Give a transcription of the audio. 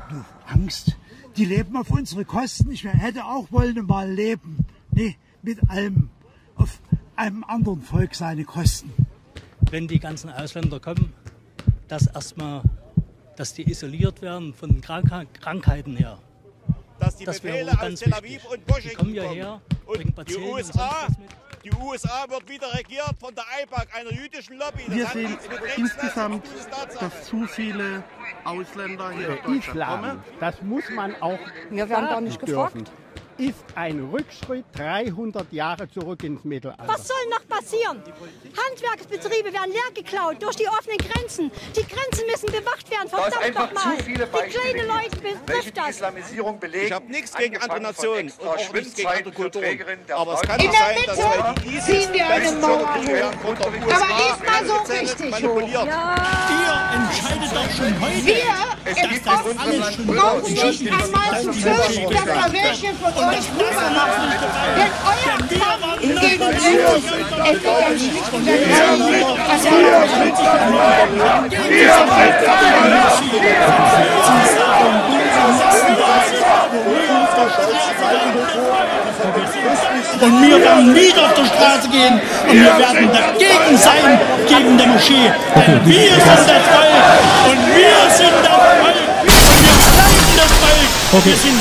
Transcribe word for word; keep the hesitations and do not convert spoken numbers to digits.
Du, Angst. Die leben auf unsere Kosten. Ich hätte auch wollen mal leben. Nee, mit allem. Auf einem anderen Volk seine Kosten. Wenn die ganzen Ausländer kommen, dass erstmal, dass die isoliert werden von Krank Krankheiten her. Dass die das Befehle ganz aus Tel Aviv und Washington die kommen ja kommen. her, Und die U S A, die U S A wird wieder regiert von der I P A C, einer jüdischen Lobby. Das Wir hat sehen nichts mit Rechts- insgesamt, Tatsache. dass zu viele Ausländer hier in Deutschland Islam, kommen. das muss man auch Wir werden gar nicht dürfen, gefragt. ist ein Rückschritt dreihundert Jahre zurück ins Mittelalter. Was soll noch passieren? Handwerksbetriebe werden leer geklaut durch die offenen Grenzen. Die Grenzen müssen bewacht werden. Da ist Verdammt einfach nochmal. zu viele Die Beispiele, kleinen Leute welche betrifft die das. Islamisierung belegen. Ich habe nichts gegen andere Nationen und auch nichts gegen andere Kulturen. Aber es kann In nicht sein, dass wir die ISIS ziehen wir eine besten Mauer Zone werden von der U S A Aber ist mal so angezählt, richtig manipuliert. Ihr entscheidet doch schon heute, Wir dass im das Osten alles schon brauchen nicht einmal zu fürchten, dass da welche von euch rüber machen. Denn euer Kampf gegen uns, es geht ja nicht um den Und wir werden wieder auf die Straße gehen und wir werden dagegen sein, gegen die Moschee. Denn wir sind das Volk und wir sind das Volk und wir bleiben das Volk. Wir sind